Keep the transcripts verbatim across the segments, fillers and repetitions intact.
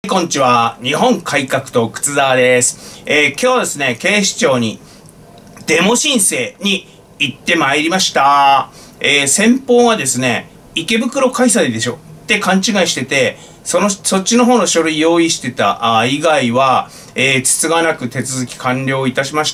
こんにちは。日本改革党靴沢です。えー、今日はですね、警視庁にデモ申請に行ってまいりました。えー、先方はですね、池袋開催でしょって勘違いしてて、その、そっちの方の書類用意してた、あ以外は、えー、つつがなく手続き完了いたしました。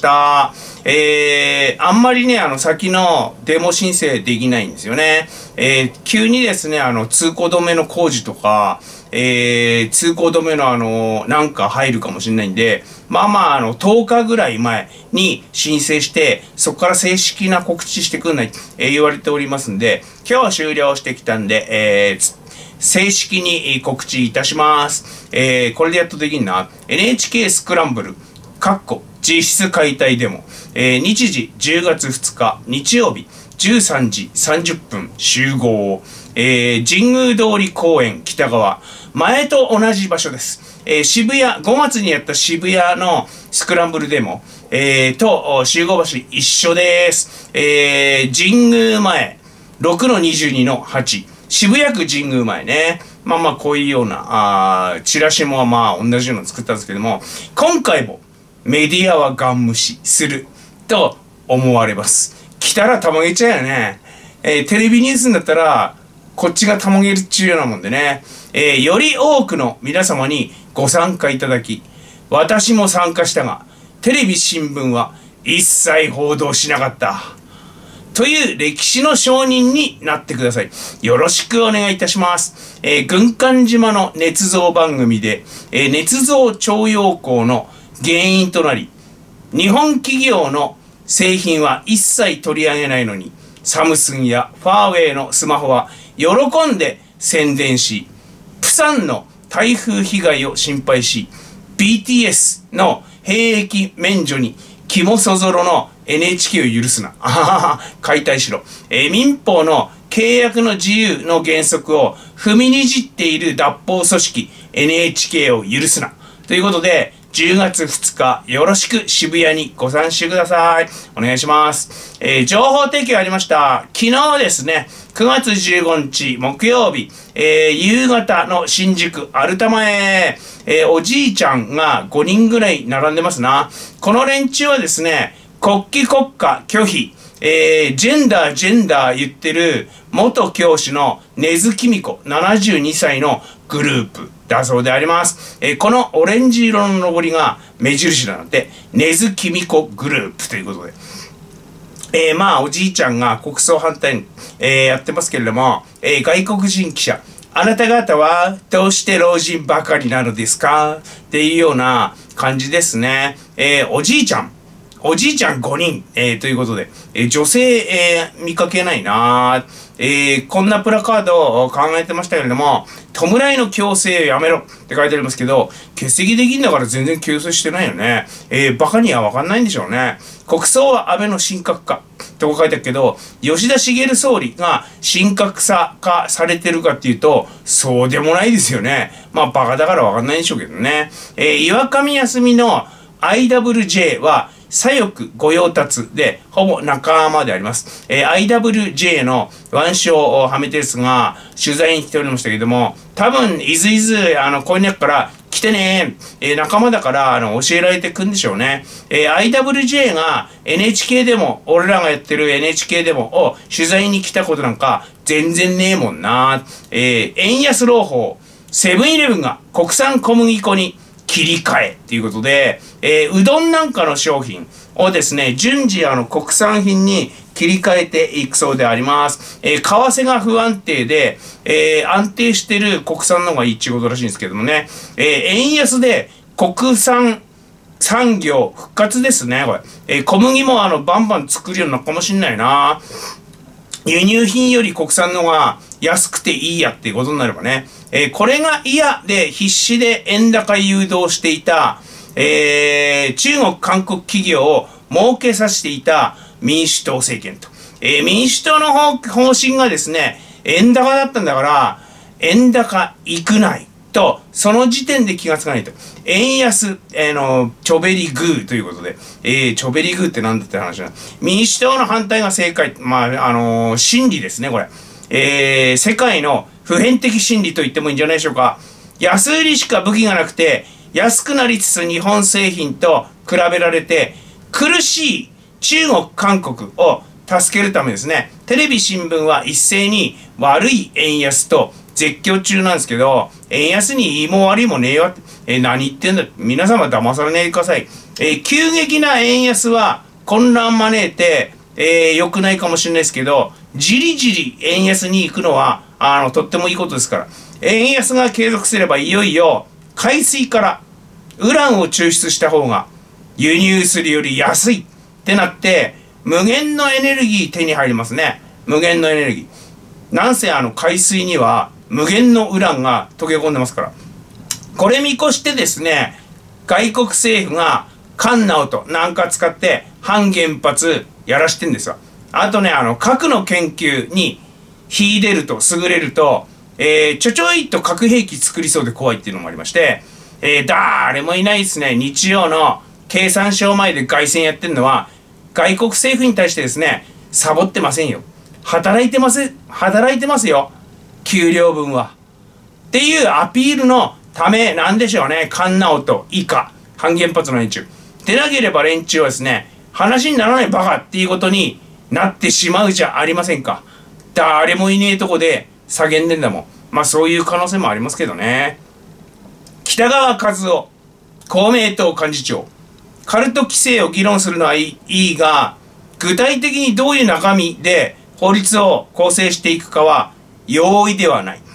えー、あんまりね、あの、先のデモ申請できないんですよね。えー、急にですね、あの、通行止めの工事とか、えー、通行止めのあの、なんか入るかもしれないんで、まあまあ、あの、とおかぐらい前に申請して、そこから正式な告知してくんない、えー、言われておりますんで、今日は終了してきたんで、えー、正式に告知いたします。えー、これでやっとできんな。エヌエイチケー スクランブル、かっこ実質解体デモ。えー、日時じゅうがつふつか日曜日じゅうさんじさんじゅっぷん集合。えー、神宮通り公園北側。前と同じ場所です。えー、渋谷、ごがつにやった渋谷のスクランブルデモ、えー、と集合場所一緒です。えー、神宮前、ろくのにじゅうにのはち。渋谷区神宮前ね。まあまあこういうような、あチラシもまあ同じようなの作ったんですけども、今回もメディアはガン無視すると思われます。来たらたまげちゃうよね。えー、テレビニュースになったら、こっちがたまげるっちゅうようなもんでね。えー、より多くの皆様にご参加いただき、私も参加したが、テレビ新聞は一切報道しなかった。という歴史の証人になってください。よろしくお願いいたします。えー、軍艦島の捏造番組で、えー、捏造徴用工の原因となり、日本企業の製品は一切取り上げないのに、サムスンやファーウェイのスマホは喜んで宣伝し、プサンの台風被害を心配し、ビーティーエス の兵役免除に肝そぞろの エヌエイチケー を許すな。あはは、解体しろ。えー、民法の契約の自由の原則を踏みにじっている脱法組織 エヌエイチケー を許すな。ということで、じゅうがつふつかよろしく渋谷にご参集ください。お願いします。えー、情報提供ありました。昨日ですね、くがつじゅうごにち木曜日、えー、夕方の新宿アルタ前、えー、おじいちゃんがごにんぐらい並んでますな。この連中はですね、国旗国家拒否、えー、ジェンダージェンダー言ってる元教師の根津紀美子ななじゅうにさいのグループだそうであります。えー、このオレンジ色ののぼりが目印なので、根津紀美子グループということで。えー、まあ、おじいちゃんが国葬反対に、えー、やってますけれども、えー、外国人記者、あなた方はどうして老人ばかりなのですかっていうような感じですね。えー、おじいちゃん。おじいちゃんごにん、えー、ということで、えー、女性、えー、見かけないなー、えー、こんなプラカードを考えてましたけれども、弔いの強制をやめろって書いてありますけど、欠席できんだから全然強制してないよね。えー、バカにはわかんないんでしょうね。国葬は安倍の神格化とか書いてあるけど、吉田茂総理が神格差化されてるかっていうと、そうでもないですよね。まあバカだからわかんないんでしょうけどね。えー、岩上康美の アイダブリュージェー は、左翼御用達で、ほぼ仲間であります。えー、アイダブリュージェー の腕章をはめてですが、取材に来ておりましたけども、多分、いずいず、あの、こんにゃくから来てねえー、仲間だから、あの、教えられてくんでしょうね。えー、アイダブリュージェー が エヌエイチケー でも、俺らがやってる エヌエイチケー でも、を取材に来たことなんか、全然ねえもんな。えー、円安朗報、セブンイレブンが国産小麦粉に、切り替えということで、えー、うどんなんかの商品をですね、順次あの国産品に切り替えていくそうであります。えー、為替が不安定で、えー、安定してる国産の方がいいっていうことらしいんですけどもね、えー、円安で国産産業復活ですね、これ。えー、小麦もあのバンバン作るようになるかもしんないな。輸入品より国産の方が安くていいやっていうことになればね。えー、これが嫌で必死で円高誘導していた、えー、中国、韓国企業を儲けさせていた民主党政権と。えー、民主党の方針がですね、円高だったんだから、円高いくないと、その時点で気がつかないと。円安、えー、の、チョベリグーということで、えー、チョベリグーってなんだって話なの。民主党の反対が正解。まあ、あのー、真理ですね、これ。えー、世界の普遍的真理と言ってもいいんじゃないでしょうか。 安売りしか武器がなくて、安くなりつつ日本製品と比べられて、苦しい中国、韓国を助けるためですね、テレビ新聞は一斉に悪い円安と絶叫中なんですけど、円安にいいも悪いもねえよって、えー、何言ってんだ、皆様騙されないでください。えー、急激な円安は混乱招いて、えー、良くないかもしれないですけど、じりじり円安に行くのは、あの、とってもいいことですから。円安が継続すればいよいよ海水からウランを抽出した方が輸入するより安いってなって、無限のエネルギー手に入りますね。無限のエネルギー。なんせあの海水には無限のウランが溶け込んでますから。これ見越してですね、外国政府が艦ナウトなんか使って反原発やらしてんですよ。あとね、あの核の研究に秀でると優れると、えー、ちょちょいと核兵器作りそうで怖いっていうのもありまして、えー、誰もいないですね。日曜の経産省前で凱旋やってるのは、外国政府に対してですね、サボってませんよ。働いてます、働いてますよ。給料分は。っていうアピールのためなんでしょうね。菅直人以下、反原発の連中。でなければ連中はですね、話にならないバカっていうことになってしまうじゃありませんか。誰もいねえとこで叫んでんだもん。まあそういう可能性もありますけどね。北川和夫、公明党幹事長。カルト規制を議論するのはいいが、具体的にどういう中身で法律を構成していくかは容易ではない。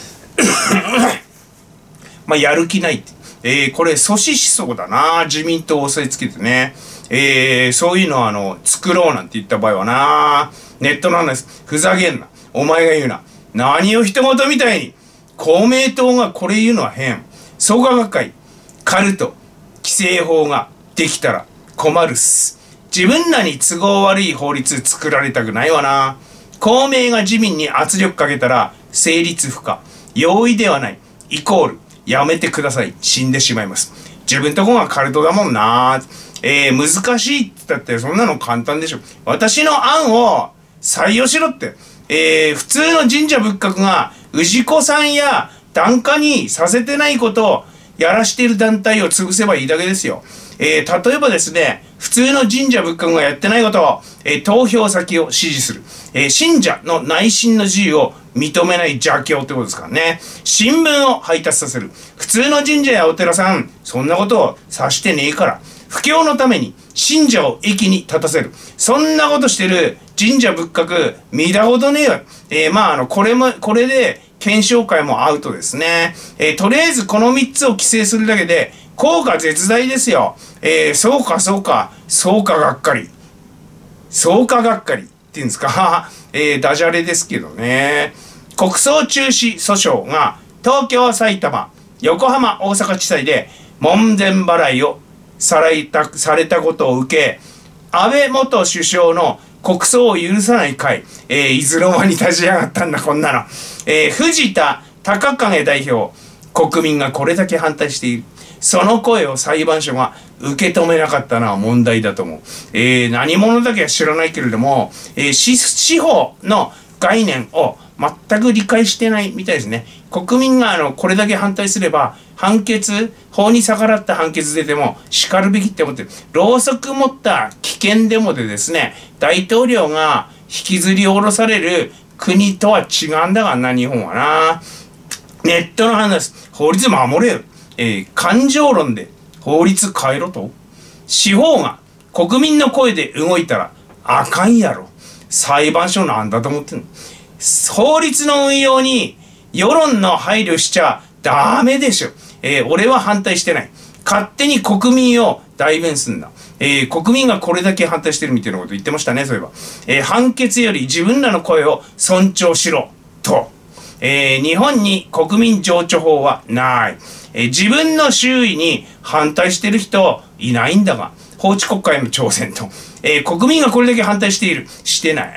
まあやる気ないって。えー、これ阻止しそうだな。自民党を押さえつけてね。えー、そういうのをあの、作ろうなんて言った場合はな。ネットの話、ふざけんな。お前が言うな。何を人事みたいに。公明党がこれ言うのは変。創価学会、カルト、規制法ができたら困るっす。自分らに都合悪い法律作られたくないわな。公明が自民に圧力かけたら成立不可。容易ではない。イコール、やめてください。死んでしまいます。自分とこがカルトだもんな。えー、難しいって言ったってそんなの簡単でしょ。私の案を採用しろって。えー、普通の神社仏閣が氏子さんや檀家にさせてないことをやらしている団体を潰せばいいだけですよ。えー、例えばですね、普通の神社仏閣がやってないことを、えー、投票先を指示する。えー、信者の内心の自由を認めない邪教ってことですからね。新聞を配達させる。普通の神社やお寺さん、そんなことを指してねえから。布教のために信者を駅に立たせる。そんなことしてる神社仏閣、見たことねえよ。えー、まあ、あの、これも、これで、検証会もアウトですね。えー、とりあえずこのみっつを規制するだけで、効果絶大ですよ。えー、そうかそうか、そうかがっかり。そうかがっかりっていうんですか。えー、ダジャレですけどね。国葬中止訴訟が、東京、埼玉、横浜、大阪地裁で、門前払いをされた、されたことを受け、安倍元首相の国葬を許さない会、えー、いずの間に立ち上がったんだ、こんなの。えー、藤田孝景代表、国民がこれだけ反対している。その声を裁判所が受け止めなかったのは問題だと思う。えー、何者だけは知らないけれども、えー、司法の概念を全く理解してないみたいですね。国民があのこれだけ反対すれば、判決、法に逆らった判決出ても叱るべきって思ってる。ろうそく持った危険デモでですね、大統領が引きずり下ろされる国とは違うんだがな、日本はな。ネットの話です。法律守れよ。えー、感情論で法律変えろと。司法が国民の声で動いたらあかんやろ。裁判所なんだと思ってんの。法律の運用に世論の配慮しちゃダメでしょ。えー、俺は反対してない。勝手に国民を代弁すんだ。えー、国民がこれだけ反対してるみたいなこと言ってましたね、そういえば。えー、判決より自分らの声を尊重しろ、と。えー、日本に国民情緒法はない。えー、自分の周囲に反対してる人いないんだが、法治国会の挑戦と。えー、国民がこれだけ反対している。してない。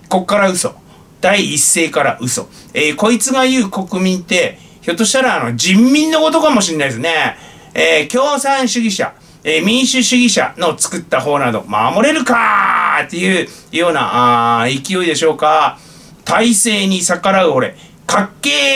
こっから嘘。第一声から嘘。えー、こいつが言う国民って、ひょっとしたらあの人民のことかもしれないですね。えー、共産主義者、えー、民主主義者の作った法など守れるかーっていうようなあ勢いでしょうか。体制に逆らう俺、かっけー、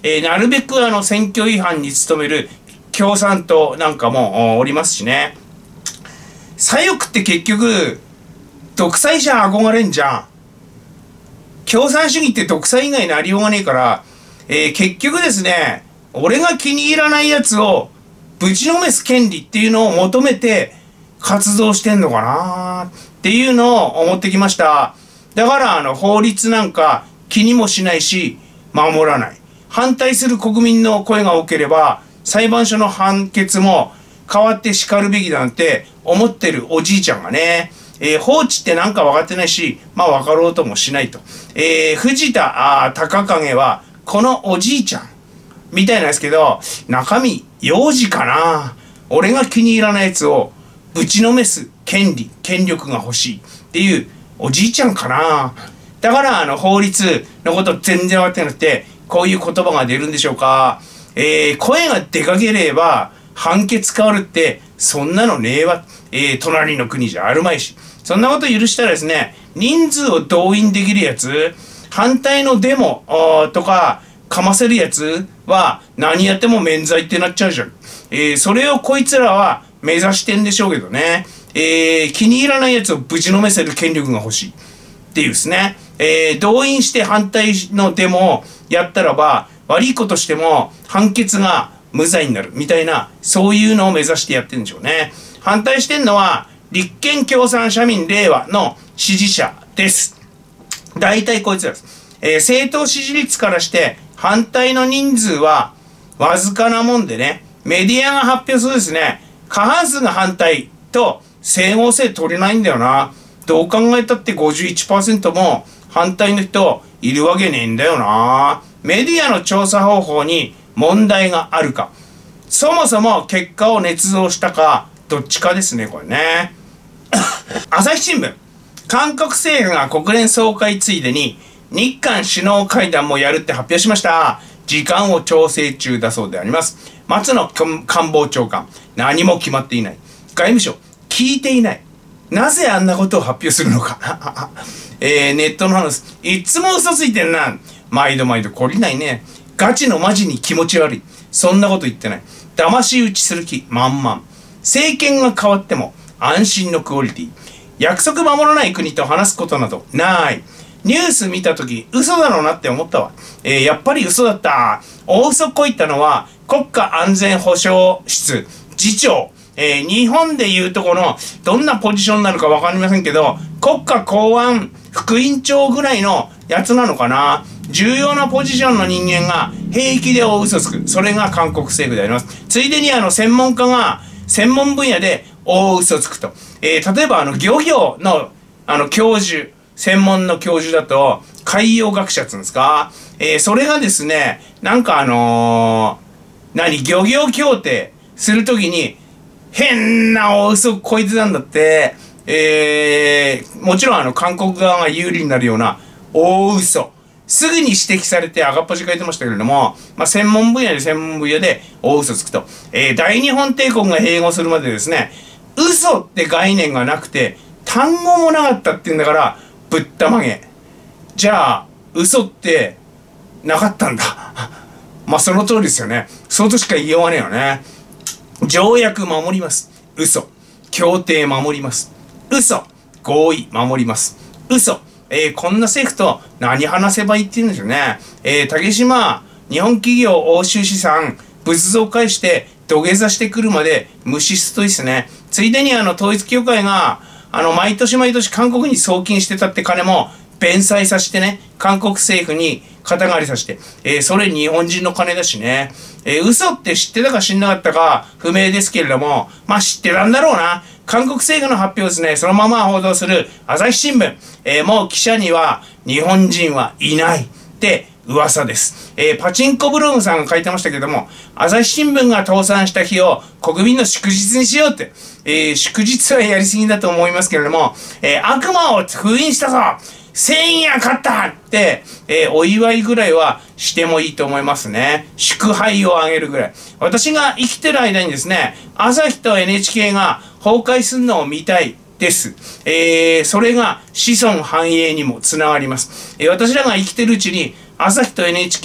えー、なるべくあの選挙違反に努める共産党なんかもおりますしね。左翼って結局、独裁者憧れんじゃん。共産主義って独裁以外にありようがねえから、えー、結局ですね、俺が気に入らないやつをぶちのめす権利っていうのを求めて活動してんのかなっていうのを思ってきました。だからあの法律なんか気にもしないし守らない。反対する国民の声が多ければ裁判所の判決も変わって叱るべきだなんて思ってるおじいちゃんがね、えー、放置ってなんか分かってないし、まあ分かろうともしないと。えー、藤田あ隆景はこのおじいちゃんみたいなんですけど、中身幼児かな。俺が気に入らないやつをぶちのめす権利、権力が欲しいっていうおじいちゃんかな。だからあの法律のこと全然分かってなくて、こういう言葉が出るんでしょうか。えー、声がでかければ判決変わるってそんなのねえわ。えー、隣の国じゃあるまいし。そんなこと許したらですね、人数を動員できるやつ、反対のデモとかかませるやつは何やっても免罪ってなっちゃうじゃん。えー、それをこいつらは目指してんでしょうけどね。えー、気に入らないやつをぶちのめせる権力が欲しいっていうですね。えー、動員して反対のデモをやったらば悪いことしても判決が無罪になるみたいな、そういうのを目指してやってるんでしょうね。反対してんのは立憲共産社民令和の支持者です。大体こいつらです。えー、政党支持率からして反対の人数はわずかなもんでね、メディアが発表するですね、過半数が反対と整合性取れないんだよな。どう考えたって ごじゅういちパーセント も反対の人いるわけねえんだよな。メディアの調査方法に問題があるか、そもそも結果を捏造したか、どっちかですね、これね。朝日新聞、韓国政府が国連総会ついでに日韓首脳会談もやるって発表しました。時間を調整中だそうであります。松野官房長官、何も決まっていない。外務省、聞いていない。なぜあんなことを発表するのか。えー、ネットの話、いつも嘘ついてんな。毎度毎度懲りないね。ガチのマジに気持ち悪い。そんなこと言ってない。騙し討ちする気満々。政権が変わっても安心のクオリティ。約束守らない国と話すことなどない。ニュース見たとき嘘だろうなって思ったわ。えー、やっぱり嘘だった。大嘘こいたのは国家安全保障室次長。えー、日本でいうとこのどんなポジションなのかわかりませんけど、国家公安副委員長ぐらいのやつなのかな。重要なポジションの人間が平気で大嘘つく。それが韓国政府であります。ついでにあの専門家が専門分野で大嘘つくと。えー、例えばあの漁業のあの教授、専門の教授だと海洋学者って言うんですか。えー、それがですね、なんかあのー、何、漁業協定するときに変な大嘘こいつなんだって、えー、もちろんあの韓国側が有利になるような大嘘。すぐに指摘されて赤っ端書いてましたけれども、まあ、専門分野で専門分野で大嘘つくと。えー、大日本帝国が併合するまでですね、嘘って概念がなくて、単語もなかったっていうんだから、ぶったまげ。じゃあ、嘘ってなかったんだ。まあその通りですよね。そうとしか言いようがねえよね。条約守ります。嘘。協定守ります。嘘。合意守ります。嘘。えー、こんな政府と何話せばいいって言うんですよね。えー、竹島、日本企業欧州資産、仏像返して土下座してくるまで無視すといいですね。ついでにあの統一教会が、あの、毎年毎年韓国に送金してたって金も弁済させてね、韓国政府に肩代わりさせて、えー、それ日本人の金だしね。えー、嘘って知ってたか知んなかったか不明ですけれども、まあ知ってたんだろうな。韓国政府の発表ですね、そのまま報道する朝日新聞。えー、もう記者には日本人はいないって噂です。えー、パチンコブログさんが書いてましたけども、朝日新聞が倒産した日を国民の祝日にしようって、えー、祝日はやりすぎだと思いますけれども、えー、悪魔を封印したぞ、せんえん勝ったって、えー、お祝いぐらいはしてもいいと思いますね。祝杯をあげるぐらい。私が生きてる間にですね、朝日と エヌエイチケー が崩壊するのを見たいです。えー、それが子孫繁栄にもつながります。えー、私らが生きてるうちに朝日と エヌエイチケー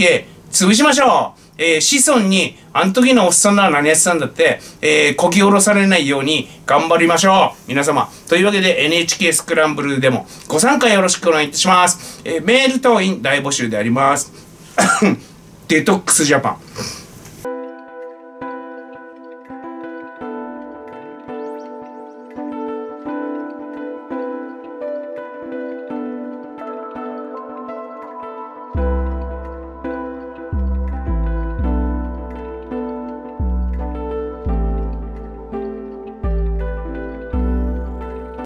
潰しましょう。えー、子孫に、あの時のおっさんなら何やってたんだって、えー、こき下ろされないように頑張りましょう。皆様。というわけで エヌエイチケー スクランブルでもご参加よろしくお願いいたします。えー、メール等員大募集であります。デトックスジャパン。